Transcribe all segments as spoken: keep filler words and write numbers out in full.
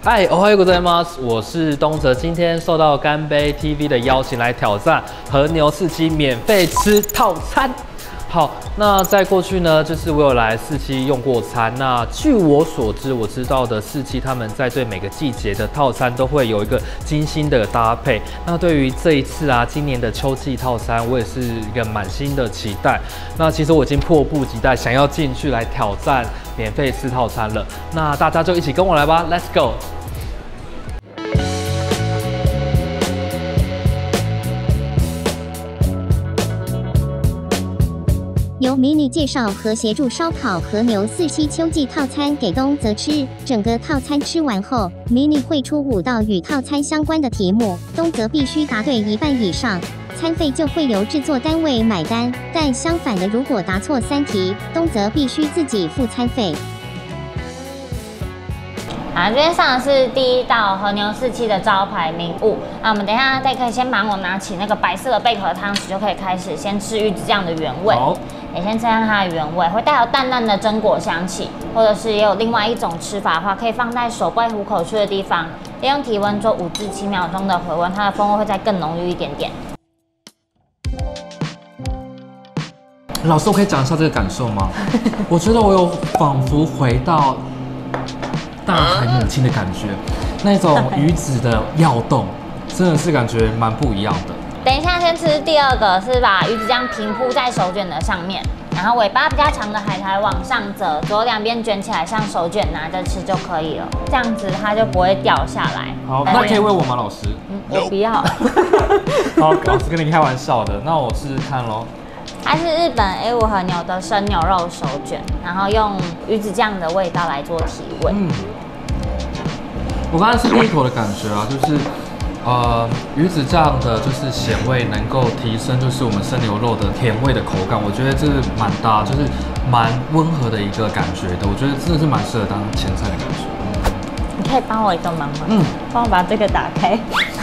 嗨，おはようございます，我是东哲。今天受到干杯 T V 的邀请来挑战和牛四期免费吃套餐。好，那在过去呢，就是我有来四期用过餐。那据我所知，我知道的四期他们在对每个季节的套餐都会有一个精心的搭配。那对于这一次啊，今年的秋季套餐，我也是一个满心的期待。那其实我已经迫不及待想要进去来挑战免费吃套餐了。那大家就一起跟我来吧 ，Let's go！ 由迷你介绍和协助烧烤和牛四期秋季套餐给东泽吃，整个套餐吃完后，迷你会出五道与套餐相关的题目，东泽必须答对一半以上，餐费就会由制作单位买单。但相反的，如果答错三题，东泽必须自己付餐费。 啊，这边上的是第一道和牛四期的招牌名物。那我们等一下再可以先帮我拿起那个白色的贝壳汤匙，就可以开始先吃鱼子酱的原味。好，也先吃看它的原味，会带有淡淡的榛果香气，或者是也有另外一种吃法的话，可以放在手背虎口区的地方，利用体温做五至七秒钟的回温，它的风味会再更浓郁一点点。 老师，我可以讲一下这个感受吗？我觉得我有仿佛回到大海母亲的感觉，那种鱼子的跃动，真的是感觉蛮不一样的。 等一下，先吃第二个，是把鱼子酱平铺在手卷的上面，然后尾巴比较长的海苔往上折，左右两边卷起来，像手卷拿着吃就可以了，这样子它就不会掉下来。 好，那可以喂我吗，老师？ 嗯，我不要。 好，老师跟你开玩笑的，那我试试看咯。 它是日本 A 五 和牛的生牛肉手卷，然后用鱼子酱的味道来做提味。嗯， 我刚才是第一口的感觉啊，就是呃鱼子酱的就是咸味能够提升就是我们生牛肉的甜味的口感，我觉得这是蛮搭，就是蛮温和的一个感觉的，我觉得真的是蛮适合当前菜的感觉。 你可以帮我一个忙吗？嗯，帮我把这个打开。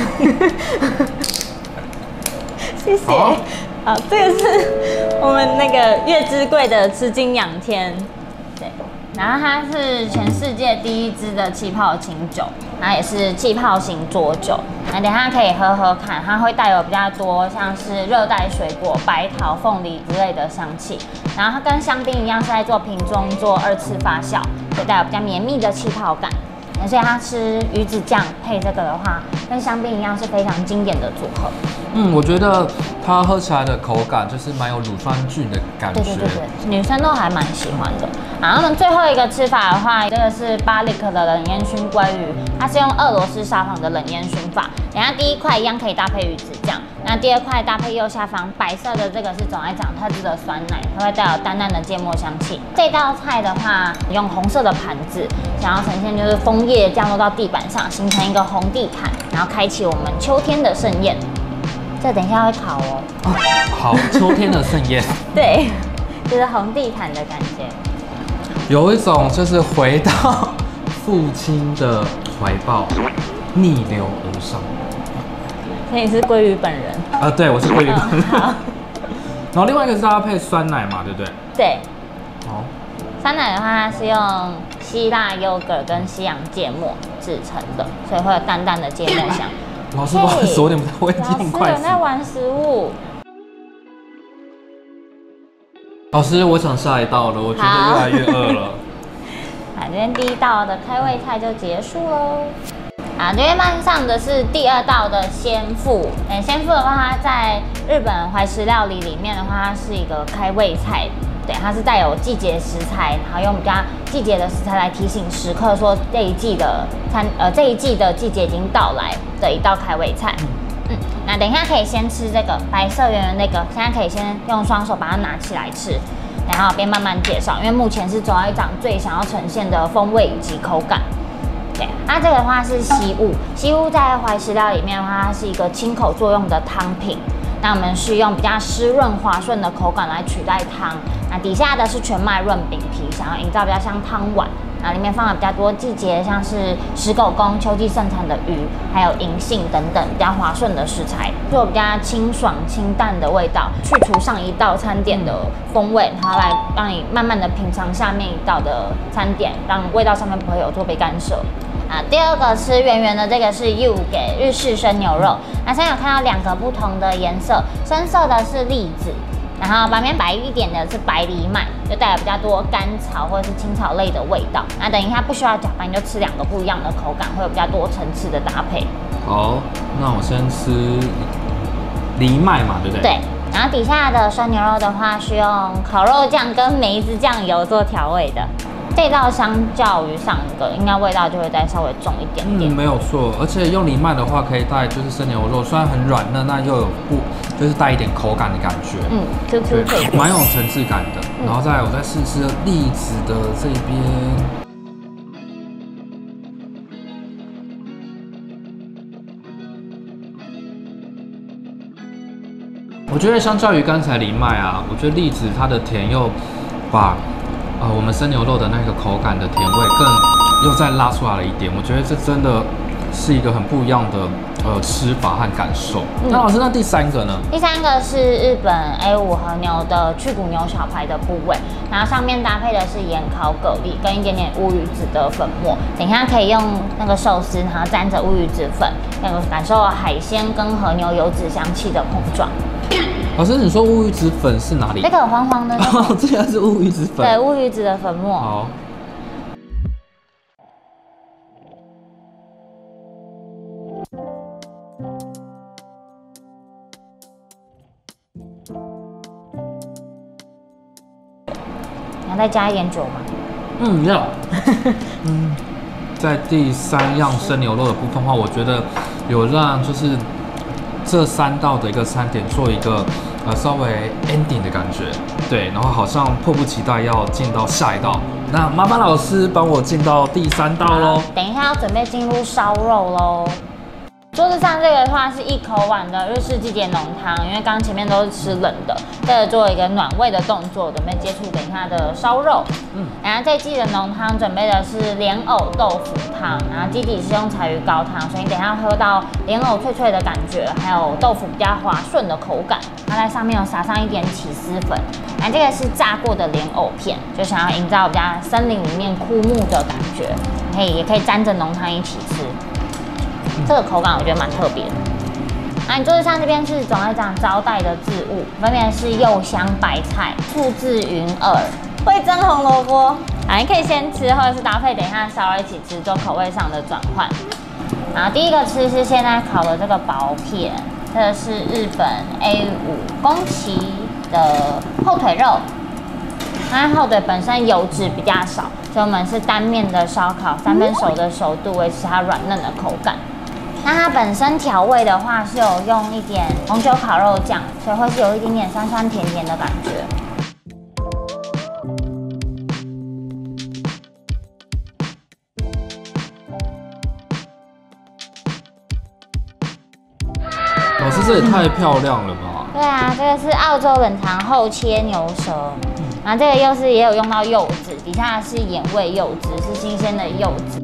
谢谢。好，好，这个是我们那个月之贵的吃金仰天，对，然后它是全世界第一支的气泡清酒，它也是气泡型浊酒，那等一下可以喝喝看，它会带有比较多像是热带水果、白桃、凤梨之类的香气，然后它跟香槟一样是在做瓶中做二次发酵，所以带有比较绵密的气泡感。所以它吃鱼子酱配这个的话，跟香槟一样是非常经典的组合。 嗯，我觉得它喝起来的口感就是蛮有乳酸菌的感觉。 对对对对，女生都还蛮喜欢的。然后呢，最后一个吃法的话，这个是巴利克的冷烟熏鲑鱼，它是用俄罗斯沙皇的冷烟熏法。等一下第一块一样可以搭配鱼子酱，那第二块搭配右下方白色的这个是总爱长特制的酸奶，它会带有淡淡的芥末香气。这道菜的话，用红色的盘子，想要呈现就是枫叶降落到地板上，形成一个红地毯，然后开启我们秋天的盛宴。这等一下会烤哦。哦， 好，秋天的盛宴。 对，就是红地毯的感觉， 有一种就是回到父亲的怀抱，逆流而上。 所以你是鲑鱼本人啊？对，我是鲑鱼本人。 嗯、好。 然后另外一个是搭配酸奶嘛，对不对？ 对。 好。 酸奶的话，它是用希腊优格跟西洋芥末制成的，所以会有淡淡的芥末香。 老师，不好意思，我有点不太会用筷子。 老师有在玩食物。 老师，我想下一道了，我觉得越来越饿了。 好，这边第一道的开胃菜就结束喽。啊，这边慢上的是第二道的鲜腹。哎、欸，鲜腹的话，它在日本怀石料理里面的话，它是一个开胃菜。对，它是带有季节食材，然后用比较季节的食材来提醒食客说这一季的餐呃这一季的季节已经到来的一道开胃菜。嗯，那等一下可以先吃这个白色圆圆那个，现在可以先用双手把它拿起来吃，然后边慢慢介绍，因为目前是总爱长最想要呈现的风味以及口感。对，它这个的话是西乌，西乌在怀石料里面的话，它是一个清口作用的汤品。那我们是用比较湿润滑顺的口感来取代汤。那底下的是全麦润饼皮，想要营造比较像汤碗。那里面放了比较多季节，像是石狗公秋季盛产的鱼，还有银杏等等比较滑顺的食材，做比较清爽清淡的味道，去除上一道餐点的风味，然后来让你慢慢的品尝下面一道的餐点，让味道上面不会有做被干涉。 啊，第二个吃圆圆的这个是 U 给日式生牛肉。那现在有看到两个不同的颜色，深色的是栗子，然后旁边白一点的是白藜麦，就带有比较多甘草或者是青草类的味道。那等一下不需要搅拌，你就吃两个不一样的口感，会有比较多层次的搭配。 好，那我先吃藜麦嘛，对不对？ 对。然后底下的生牛肉的话是用烤肉酱跟梅子酱油做调味的。这道相较于上一个，应该味道就会再稍微重一点点。 嗯，没有错。而且用藜麦的话，可以带就是生牛肉，虽然很软嫩，那又有不就是带一点口感的感觉。 嗯 ，Q Q 脆， 蛮有层次感的。嗯、然后再来我再试试栗子的这边。我觉得相较于刚才藜麦啊，我觉得栗子它的甜又把。呃，我们生牛肉的那个口感的甜味更又再拉出来了一点，我觉得这真的是一个很不一样的呃吃法和感受。嗯、那老师，那第三个呢？ 第三个是日本 A 五 和牛的去骨牛小排的部位，然后上面搭配的是盐烤蛤蜊跟一点点乌鱼子的粉末。等一下可以用那个寿司，然后沾着乌鱼子粉，那个感受海鲜跟和牛油脂香气的碰撞。 老师，你说乌鱼子粉是哪里？ 那个黄黄的那个， 哦，这个是乌鱼子粉。 对，乌鱼子的粉末。 好。 你要再加一点酒吗？ 嗯，要。嗯，在第三样生牛肉的部分的话，我觉得有让就是。这三道的一个餐点做一个呃稍微 ending 的感觉，对，然后好像迫不及待要进到下一道。那麻烦老师帮我进到第三道喽。 等一下要准备进入烧肉喽。桌子上这个的话是一口碗的日式季节浓汤，因为刚刚前面都是吃冷的，这个做一个暖胃的动作，准备接触等一下的烧肉。嗯，然后这季的浓汤准备的是莲藕豆腐汤，然后基底是用柴鱼高汤，所以你等一下喝到莲藕脆脆的感觉，还有豆腐比较滑顺的口感。它在上面有撒上一点起司粉，然后这个是炸过的莲藕片，就想要营造比较森林里面枯木的感觉，可以也可以沾着浓汤一起吃。这个口感我觉得蛮特别的。那你桌子上这边是总会长招待的置物，分别是柚香白菜、醋渍云耳、味噌红萝卜。啊，你可以先吃，或者是搭配等一下烧肉一起吃，做口味上的转换。然后第一个吃是现在烤的这个薄片，这个是日本 A 五 宫崎的后腿肉。它后腿本身油脂比较少，所以我们是单面的烧烤，三分熟的熟度，维持它软嫩的口感。那它本身调味的话是有用一点红酒烤肉酱，所以会是有一点点酸酸甜甜的感觉。 老师，这也太漂亮了吧！ 对啊，这个是澳洲冷藏厚切牛舌，然后这个又是也有用到柚子，底下是盐味柚子，是新鲜的柚子。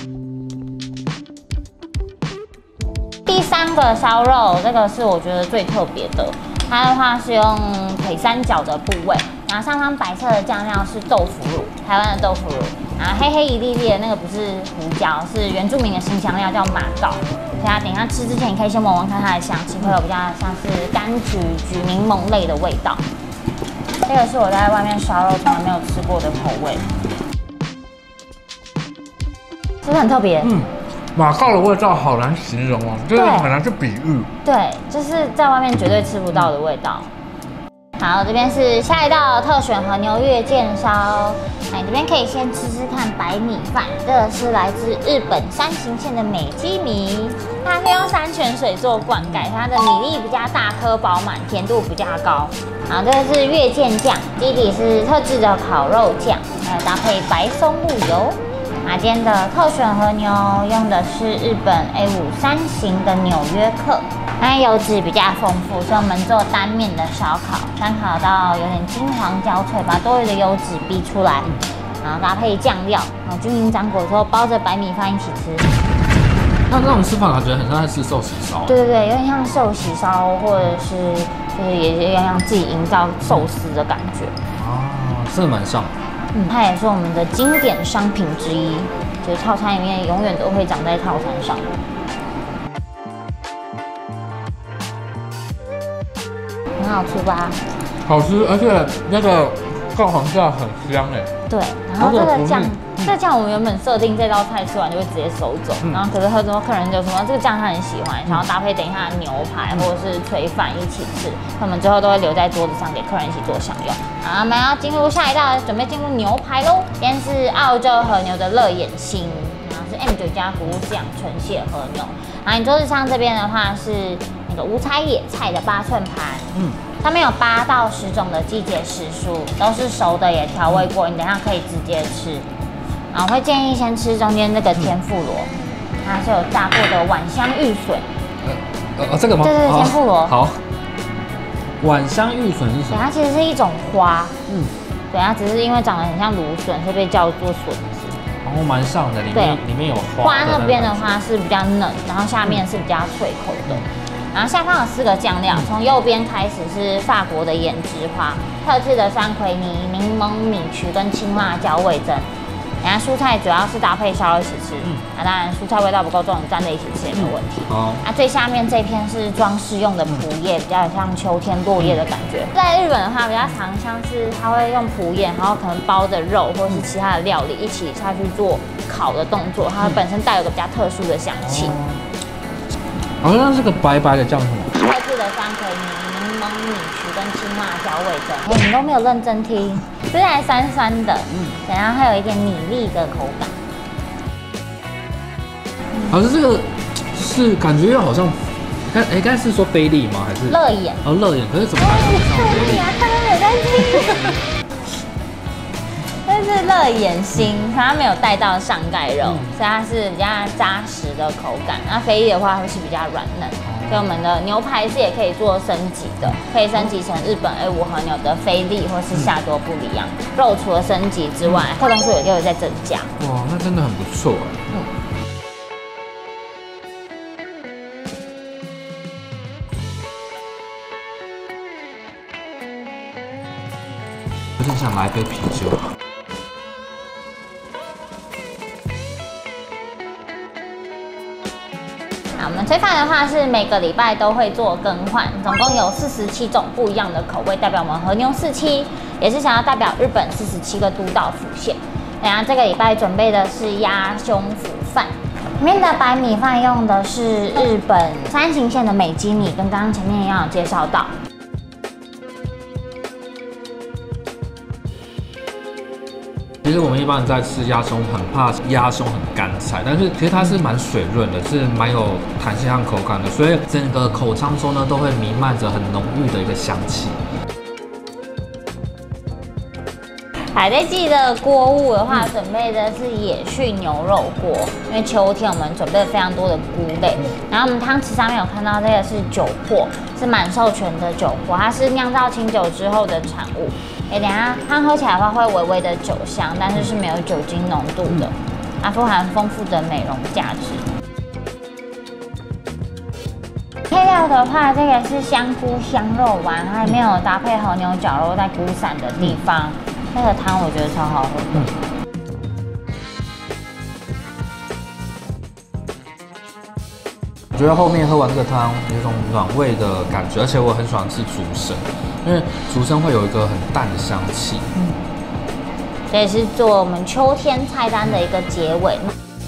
第三个烧肉，这个是我觉得最特别的，它的话是用腿三角的部位，然后上方白色的酱料是豆腐乳，台湾的豆腐乳，然后黑黑一粒粒的那个不是胡椒，是原住民的新香料叫马告。所以它等一下吃之前，你可以先闻闻看它的香气，会有比较像是柑橘、橘柠檬类的味道。这个是我在外面烧肉从来没有吃过的口味，是不是很特别？嗯。 马告的味道好难形容哦，就是很难去比喻。 对，就是在外面绝对吃不到的味道。好，这边是下一道特选和牛月见烧。那你这边可以先吃吃看白米饭，这个是来自日本山形县的美肌米，它是用山泉水做灌溉，它的米粒比较大颗饱满，甜度比较高。好，这个是月见酱，基底是特制的烤肉酱，还有搭配白松露油。那今天的特选和牛用的是日本 A 五 山形的纽约客，它油脂比较丰富，所以我们做单面的烧烤，烧烤到有点金黄焦脆，把多余的油脂逼出来，然后搭配酱料，然后均匀沾裹之后包着白米饭一起吃。 那这种吃法感觉很像在吃寿喜烧。 对对对，有点像寿喜烧，或者是就是也要让自己营造寿司的感觉。 哦，真的蛮像。 嗯，它也是我们的经典商品之一， 就是套餐里面永远都会长在套餐上。很好吃吧？ 好吃，而且那个告黄酱很香哎。 对，然后这个酱，这个酱我们原本设定这道菜吃完就会直接收走，嗯、然后可是很多客人就说这个酱他很喜欢，想要搭配等一下牛排或者是炊饭一起吃，他们之后都会留在桌子上给客人一起做享用。好，我们要进入下一道，准备进入牛排喽。今天是澳洲和牛的乐眼心，然后是 M 九加服务酱纯血和牛。然后你桌子上这边的话是那个无菜野菜的八寸盘，嗯。上面有八到十种的季节时蔬，都是熟的，也调味过，你等一下可以直接吃。然后会建议先吃中间这个天妇罗，它是有炸过的晚香玉笋。 呃呃，这个吗？ 对对对，天妇罗。 好。晚香玉笋是什么？ 它其实是一种花，嗯，对，它只是因为长得很像芦笋，所以被叫做笋子。 然后蛮像的，里面里面有花。 花那边的话是比较嫩，然后下面是比较脆口的。然后下方有四个酱料，从右边开始是法国的胭脂花，特制的山葵泥、柠檬米曲跟青辣椒味增。然后蔬菜主要是搭配烧肉一起吃，嗯，啊，当然蔬菜味道不够重，你蘸着一起吃也没有问题。好，啊，最下面这片是装饰用的蒲叶，比较像秋天落叶的感觉。在日本的话，比较常像是它会用蒲叶，然后可能包着肉或是其他的料理一起下去做烤的动作，它本身带有个比较特殊的香气。 好像是个白白的酱什么？ 特制的山葵泥、柠檬米曲跟青辣椒味增。哎，你都没有认真听，虽然酸酸的，嗯，然后还有一点米粒的口感。 好像这个是感觉又好像，刚哎刚才是说菲力吗？还是乐眼？ 哦，乐眼，可是怎么感觉像菲力？ 他都没有在听。这是乐眼心，它没有带到上盖肉，嗯、所以它是比较扎实的口感。那菲力的话会是比较软嫩，所以我们的牛排是也可以做升级的，可以升级成日本 A 五和牛的菲力或是夏多布里昂。肉除了升级之外，克隆数也有在增加。 哇，那真的很不错哎。嗯。有点想来杯啤酒。 我们炊饭的话是每个礼拜都会做更换，总共有四十七种不一样的口味，代表我们和牛四七，也是想要代表日本四十七个都道府县。等下这个礼拜准备的是鸭胸脯饭，里面的白米饭用的是日本山形县的美肌米，跟刚刚前面一样有介绍到。 其实我们一般人在吃鸭胸，很怕鸭胸很干柴，但是其实它是蛮水润的，是蛮有弹性和口感的，所以整个口腔中呢都会弥漫着很浓郁的一个香气。 海这季的锅物的话，准备的是野趣牛肉锅，因为秋天我们准备了非常多的菇类。然后我们汤匙上面有看到这个是酒粕，是满授权的酒粕，它是酿造清酒之后的产物。哎，等一下汤喝起来的话会微微的酒香，但是是没有酒精浓度的，它富含丰富的美容价值。配料的话，这个是香菇香肉丸，它里面有搭配和牛绞肉在菇伞的地方。那个汤我觉得超好喝的。 我觉得后面喝完这个汤有一种暖胃的感觉，而且我很喜欢吃竹笙，因为竹笙会有一个很淡的香气。嗯， 这也是做我们秋天菜单的一个结尾。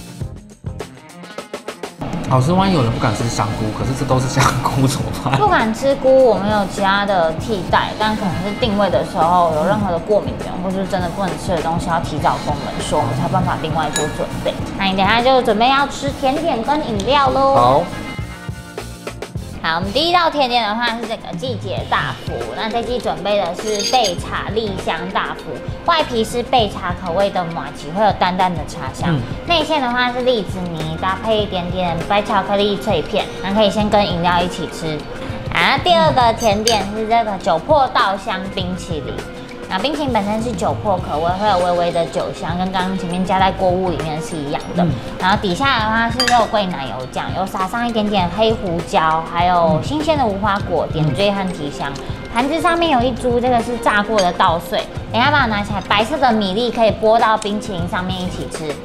好吃，万一有人不敢吃香菇，可是这都是香菇怎么办？ 不敢吃菇，我们有其他的替代，但可能是定位的时候有任何的过敏源，或是真的不能吃的东西，要提早跟我们说，我们才有办法另外做准备。那你等一下就准备要吃甜点跟饮料喽。 好。 好，我们第一道甜点的话是这个季节大福，那这季准备的是焙茶栗香大福，外皮是焙茶口味的麻糬，会有淡淡的茶香。嗯、内馅的话是栗子泥，搭配一点点白巧克力脆片，那可以先跟饮料一起吃。啊，第二个甜点是这个酒粕稻香冰淇淋。那冰淇淋本身是酒粕口味，会有微微的酒香，跟刚刚前面加在锅物里面是一样的。嗯、然后底下的话是肉桂奶油酱，有撒上一点点黑胡椒，还有新鲜的无花果点缀和提香。盘子上面有一株，这个是炸过的稻穗，等一下把它拿起来，白色的米粒可以拨到冰淇淋上面一起吃。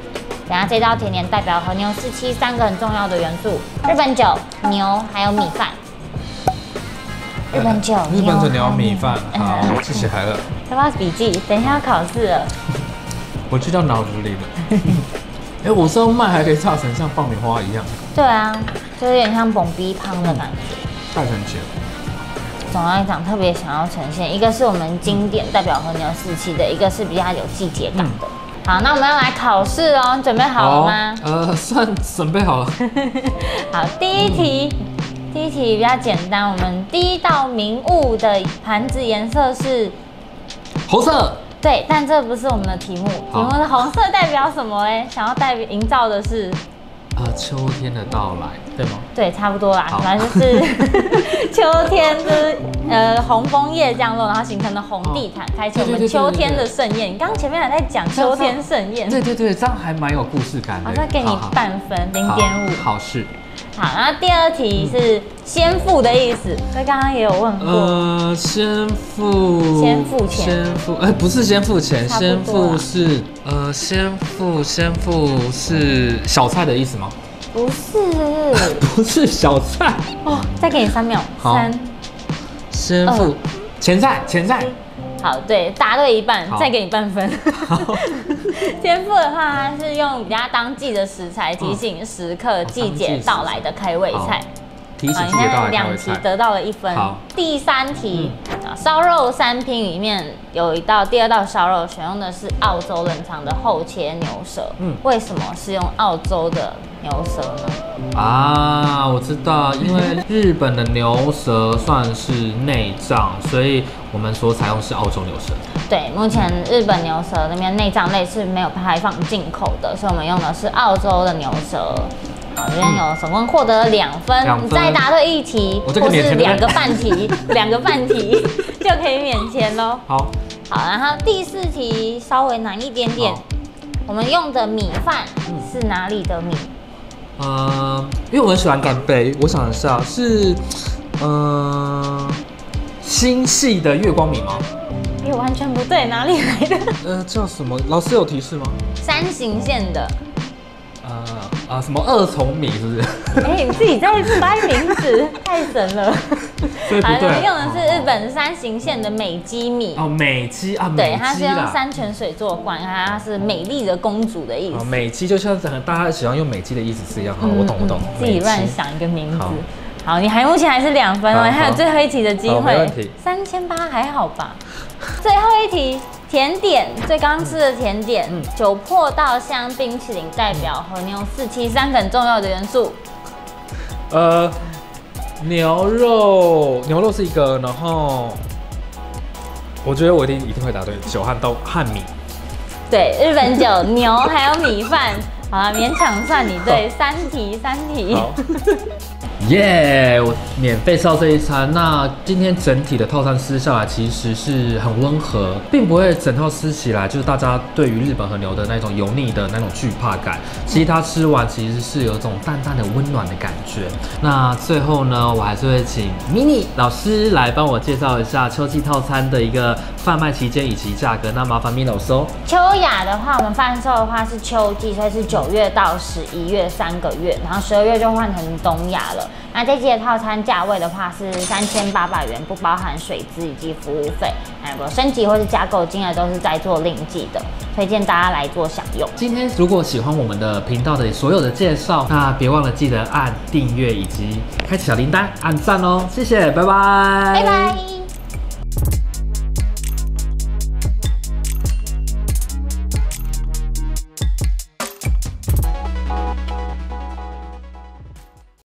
等下这道甜点代表和牛四七三个很重要的元素：日本酒、牛还有米饭。日本酒、 日本酒、牛、米饭。好，我记起来了。 要不要笔记？等一下要考试了。 我记到脑子里了。哎，我烧麦还可以炸成像爆米花一样。 对啊，就有点像蹦逼汤的感觉。 太神奇了。 总来讲，特别想要呈现，一个是我们经典代表和牛四七的，一个是比较有季节感的。嗯、好，那我们要来考试哦，你准备好了吗？ 呃，算准备好了。 好，第一题。嗯第一题比较简单，我们第一道名物的盘子颜色是红色。 对，但这不是我们的题目，题目是红色代表什么嘞？想要代表营造的是啊、呃，秋天的到来，对吗？ 对，差不多啦，反正就是秋天就是呃红枫叶降落，然后形成的红地毯，开启我们秋天的盛宴。你刚刚前面还在讲秋天盛宴， 对对对，这样还蛮有故事感的。 好，那给你半分，零点五。 好事。 好，然后第二题是先付的意思，所以刚刚也有问过。 呃，先付， 先付钱， 先付，哎、欸，不是先付钱，先付是呃，先付，先付是小菜的意思吗？ 不是， 不是小菜。 哦，再给你三秒，三， 先付，前菜，前菜。 好，对，答对一半，再给你半分。先付的话，它是用比较当季的食材提醒时刻、季节到来的开胃菜。 提醒季节到来的开胃菜。 两题得到了一分。第三题，烧肉三拼里面有一道，第二道烧肉选用的是澳洲冷藏的厚切牛舌。嗯，为什么是用澳洲的牛舌呢？ 啊，我知道，因为日本的牛舌算是内脏，所以我们所采用是澳洲牛舌。 对，目前日本牛舌那边内脏类是没有开放进口的，所以我们用的是澳洲的牛舌。好，这边有总共获得两分，你再答对一题，或是两个半题，两个半题就可以免钱喽。 好， 好，然后第四题稍微难一点点，我们用的米饭是哪里的米？ 呃，因为我很喜欢干杯，我想一下是，呃，新系的月光米吗？ 哎、欸，完全不对，哪里来的？ 呃，叫什么？老师有提示吗？ 山形县的。 呃啊，什么二重米是不是？ 哎、欸，你自己在掰名字，太神了。 对不对？ 用的是日本山形县的美姬米。 哦，美姬啊， 对，它是用山泉水做罐，它是美丽的公主的意思。 哦，美姬就像大家喜欢用美姬的意思是一样。好，我懂，我懂。 自己乱想一个名字。好，你还目前还是两分哦，你还有最后一题的机会。 没问题。 三千八还好吧？最后一题。甜点，最刚吃的甜点，嗯、酒粕稻香冰淇淋代表和牛四七三个很重要的元素。 呃，牛肉，牛肉是一个，然后我觉得我一定一定会答对，酒和豆和米。 对，日本酒、牛还有米饭，好了，勉强算你对，三题三题。 好。耶！ Yeah, 我免费吃到这一餐。那今天整体的套餐吃下来，其实是很温和，并不会整套吃起来就是大家对于日本和牛的那种油腻的那种惧怕感。其实它吃完其实是有一种淡淡的温暖的感觉。那最后呢，我还是会请 mini 老师来帮我介绍一下秋季套餐的一个贩卖期间以及价格。那麻烦 mini 老师哦。 秋雅的话，我们贩售的话是秋季，所以是九月到十一月三个月，然后十二月就换成东亚了。那这期的套餐价位的话是三千八百元，不包含水资以及服务费。那如果升级或是加购金额都是在做另计的，推荐大家来做享用。 今天如果喜欢我们的频道的所有的介绍，那别忘了记得按订阅以及开启小铃铛，按赞哦，谢谢，拜拜， 拜拜。